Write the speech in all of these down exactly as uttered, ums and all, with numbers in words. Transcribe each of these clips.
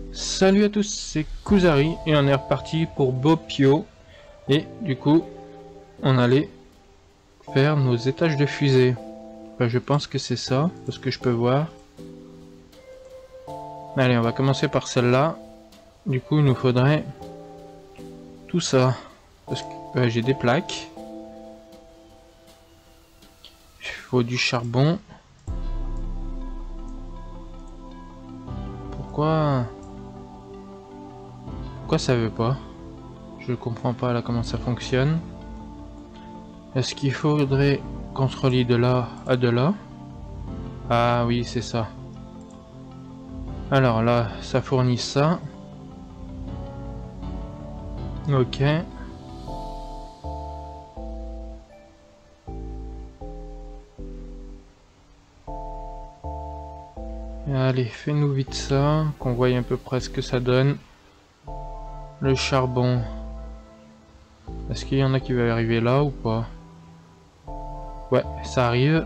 Salut à tous, c'est Kuzari et on est reparti pour Bopio. Et du coup, on allait faire nos étages de fusée. Enfin, je pense que c'est ça, parce que je peux voir. Allez, on va commencer par celle-là. Du coup, il nous faudrait tout ça. Parce que euh, j'ai des plaques. Il faut du charbon. Pourquoi... Pourquoi ça veut pas? Je comprends pas là comment ça fonctionne. Est-ce qu'il faudrait qu'on se relie de là à de là? Ah oui, c'est ça. Alors là, ça fournit ça. Ok. Allez, fais-nous vite ça, qu'on voie à peu près ce que ça donne. Le charbon. Est-ce qu'il y en a qui va arriver là ou pas? Ouais, ça arrive.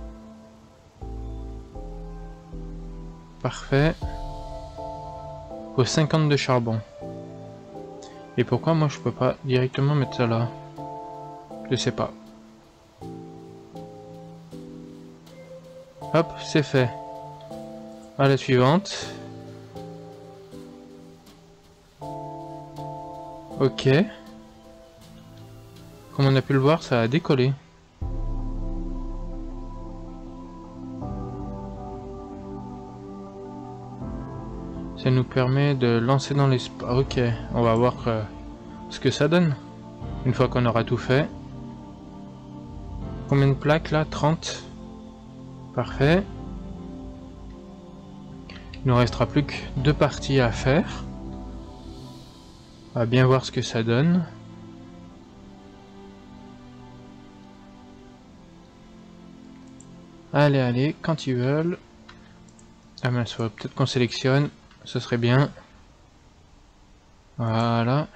Parfait. Faut cinquante de charbon. Et pourquoi moi je peux pas directement mettre ça là? Je sais pas. Hop, c'est fait. À la suivante. Ok. Comme on a pu le voir, ça a décollé. Ça nous permet de lancer dans l'espace. Ok, on va voir euh, ce que ça donne. Une fois qu'on aura tout fait. Combien de plaques là? trente. Parfait. Il nous restera plus que deux parties à faire. On va bien voir ce que ça donne. Allez, allez, quand ils veulent. Ah mince, faut peut-être qu'on sélectionne. Ce serait bien. Voilà.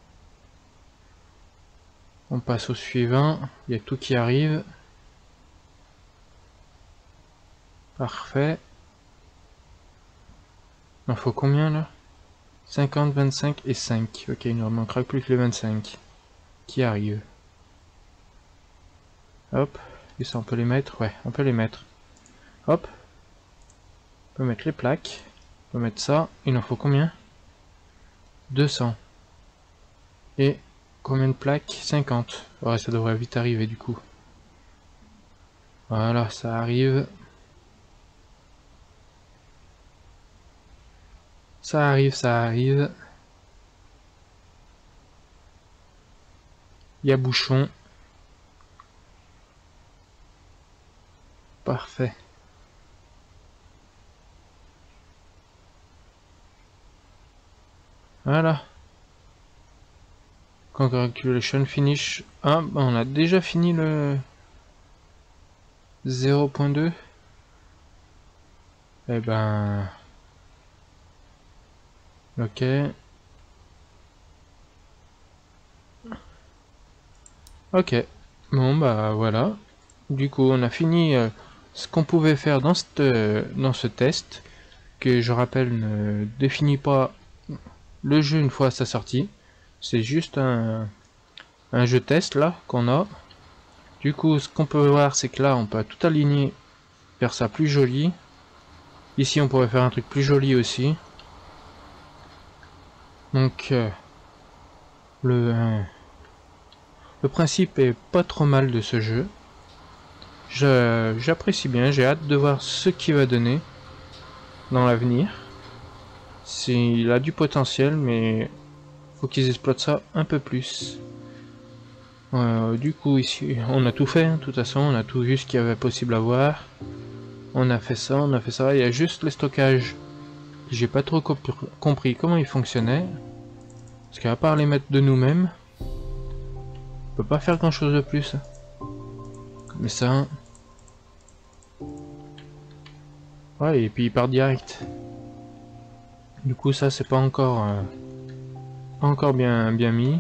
On passe au suivant. Il y a tout qui arrive. Parfait. Il en faut combien là? cinquante, vingt-cinq et cinq. Ok, il ne manquera plus que le vingt-cinq qui arrive. Hop. Et ça on peut les mettre? Ouais, on peut les mettre. Hop. On peut mettre les plaques. On peut mettre ça. Il en faut combien? deux cents. Et combien de plaques? cinquante. Ouais, ça devrait vite arriver du coup. Voilà, ça arrive. Ça arrive, ça arrive. Il y a bouchon. Parfait. Voilà. Congratulations finish. Ah, bah on a déjà fini le zéro point deux. Eh ben... Ok. Ok. Bon bah voilà. Du coup on a fini euh, ce qu'on pouvait faire dans, cette, euh, dans ce test. Que je rappelle ne définit pas le jeu une fois à sa sortie. C'est juste un, un jeu test là qu'on a. Du coup ce qu'on peut voir c'est que là on peut tout aligner. Faire ça plus joli. Ici on pourrait faire un truc plus joli aussi. Donc euh, le, euh, le principe est pas trop mal de ce jeu. J'apprécie bien, j'ai hâte de voir ce qu'il va donner dans l'avenir. Il a du potentiel mais faut qu'ils exploitent ça un peu plus. Euh, du coup ici on a tout fait, hein, de toute façon on a tout vu ce qu'il y avait possible à voir. On a fait ça, on a fait ça, il y a juste le stockage. J'ai pas trop comp compris comment il fonctionnait. Parce qu'à part les mettre de nous-mêmes, on peut pas faire grand chose de plus. Mais ça... Ouais, et puis il part direct. Du coup ça c'est pas encore... Euh, pas encore bien, bien mis.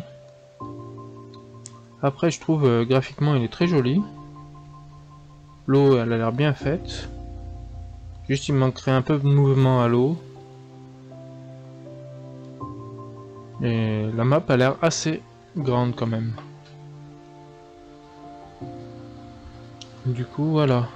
Après je trouve euh, graphiquement il est très joli. L'eau elle a l'air bien faite. Juste il manquerait un peu de mouvement à l'eau. Et la map a l'air assez grande quand même. Du coup, voilà.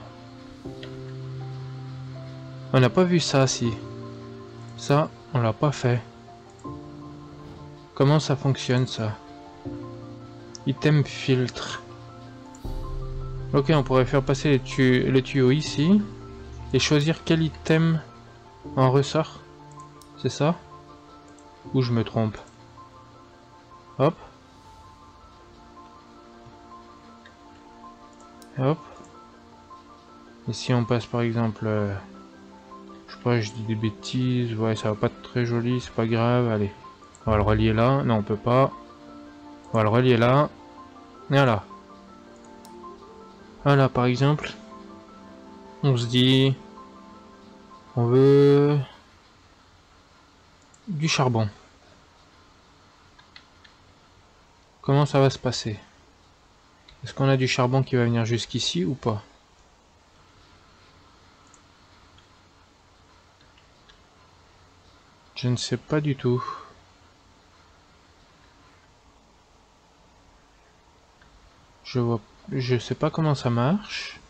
On n'a pas vu ça, si. Ça, on l'a pas fait. Comment ça fonctionne, ça? Item filtre. Ok, on pourrait faire passer les tu le tuyau ici. Et choisir quel item en ressort. C'est ça? Ou je me trompe? Hop. Hop. Et si on passe par exemple... Euh, je sais pas, je dis des bêtises. Ouais, ça va pas être très joli, c'est pas grave. Allez. On va le relier là. Non, on peut pas. On va le relier là. Voilà. Voilà, par exemple. On se dit... On veut... Du charbon. Comment ça va se passer? Est-ce qu'on a du charbon qui va venir jusqu'ici ou pas? Je ne sais pas du tout. Je vois... Je sais pas comment ça marche.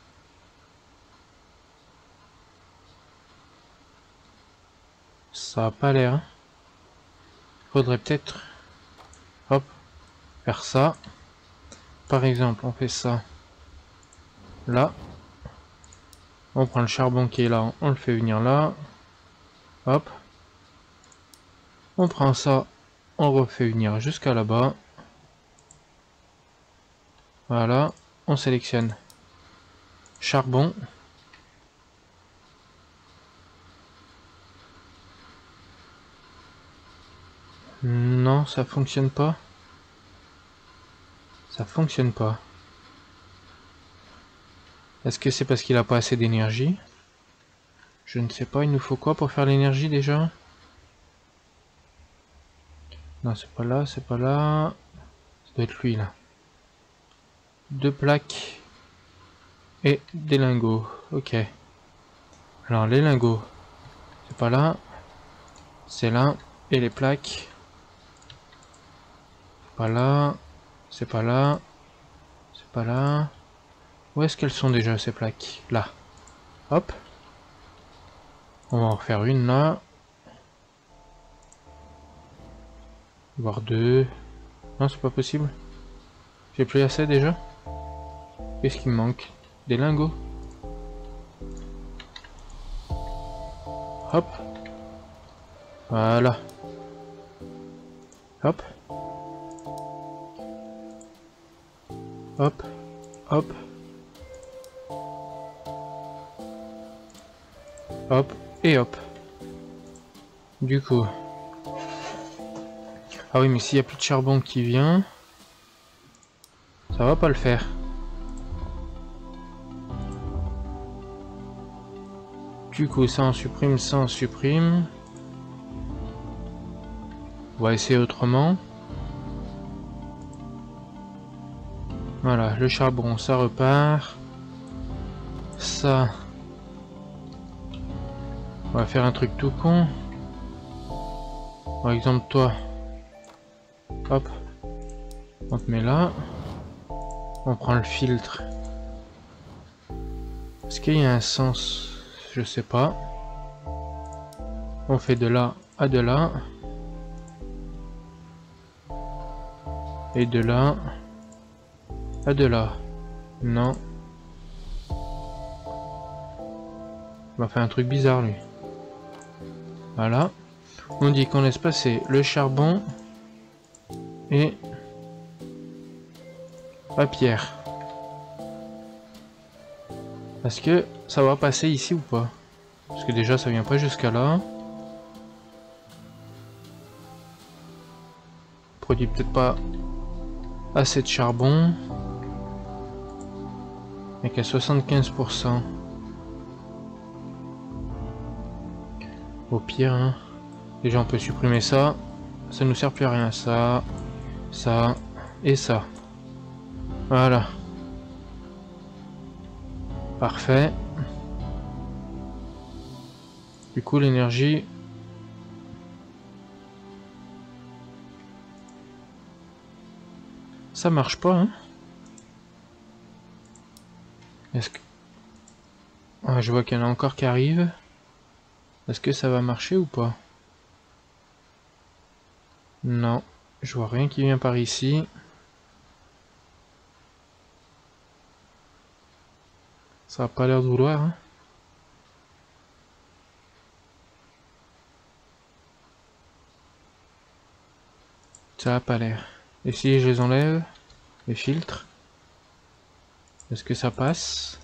Ça a pas l'air. Faudrait peut-être... Hop. Faire ça. Par exemple, on fait ça. Là. On prend le charbon qui est là. On le fait venir là. Hop. On prend ça. On refait venir jusqu'à là-bas. Voilà. On sélectionne. Charbon. Non, ça fonctionne pas. Ça fonctionne pas. Est-ce que c'est parce qu'il a pas assez d'énergie? Je ne sais pas, il nous faut quoi pour faire l'énergie déjà? Non, c'est pas là, c'est pas là. Ça doit être lui là. Deux plaques et des lingots. Ok. Alors les lingots, c'est pas là. C'est là. Et les plaques. C'est pas là. C'est pas là. C'est pas là. Où est-ce qu'elles sont déjà ces plaques? Là. Hop. On va en refaire une là. Voire deux. Non, c'est pas possible. J'ai plus assez déjà. Qu'est-ce qui me manque? Des lingots. Hop. Voilà. Hop. Hop. Hop. Hop. Et hop. Du coup. Ah oui, mais s'il n'y a plus de charbon qui vient, ça va pas le faire. Du coup, ça on supprime, ça on supprime. On va essayer autrement. Voilà, le charbon, ça repart. Ça... On va faire un truc tout con. Par exemple, toi. Hop. On te met là. On prend le filtre. Est-ce qu'il y a un sens? Je sais pas. On fait de là à de là. Et de là à de là. Non. On va faire un truc bizarre lui. Voilà. On dit qu'on laisse passer le charbon et la pierre. Est-ce que ça va passer ici ou pas? Parce que déjà ça vient pas jusqu'à là. Produit peut-être pas assez de charbon. Et qu'à soixante-quinze pour cent. Au pire, hein. Déjà on peut supprimer ça. Ça nous sert plus à rien. Ça, ça et ça. Voilà. Parfait. Du coup l'énergie... Ça marche pas, hein. Est-ce que... Ah, je vois qu'il y en a encore qui arrivent. Est-ce que ça va marcher ou pas? Non, je vois rien qui vient par ici. Ça a pas l'air de vouloir, hein. Ça a pas l'air. Et si je les enlève, les filtres, est-ce que ça passe?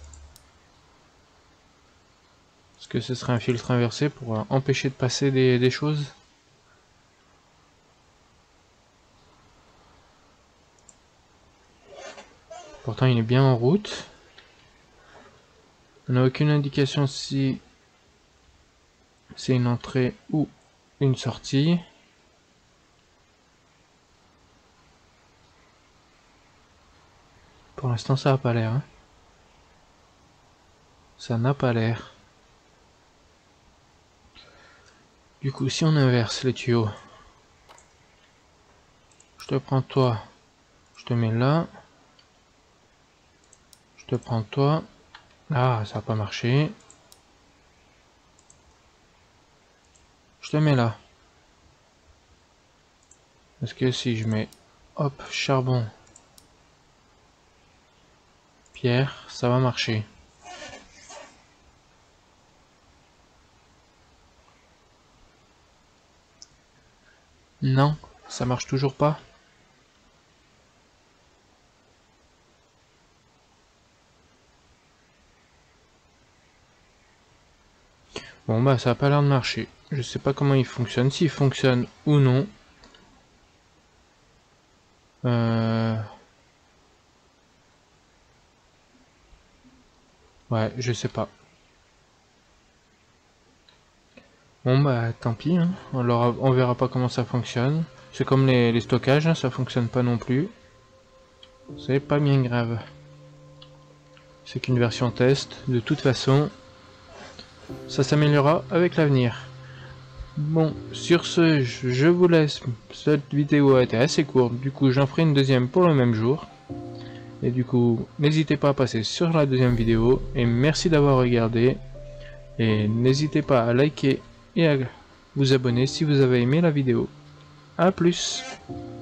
Est-ce que ce serait un filtre inversé pour euh, empêcher de passer des, des choses? Pourtant il est bien en route. On n'a aucune indication si c'est une entrée ou une sortie. Pour l'instant ça n'a pas l'air. Hein. Ça n'a pas l'air. Du coup si on inverse les tuyaux, je te prends toi, je te mets là. Je te prends toi. Ah, ça n'a pas marché. Je te mets là. Est-ce que si je mets, hop, charbon, pierre, ça va marcher? Non, ça marche toujours pas. Bon bah ça a pas l'air de marcher. Je sais pas comment il fonctionne, s'il fonctionne ou non. Euh... Ouais, je sais pas. Bon bah tant pis, hein. Alors on verra pas comment ça fonctionne. C'est comme les, les stockages, hein, ça fonctionne pas non plus. C'est pas bien grave. C'est qu'une version test, de toute façon. Ça s'améliorera avec l'avenir. Bon, sur ce, je vous laisse. Cette vidéo a été assez courte, du coup j'en ferai une deuxième pour le même jour. Et du coup, n'hésitez pas à passer sur la deuxième vidéo. Et merci d'avoir regardé. Et n'hésitez pas à liker et à vous abonner si vous avez aimé la vidéo. A plus!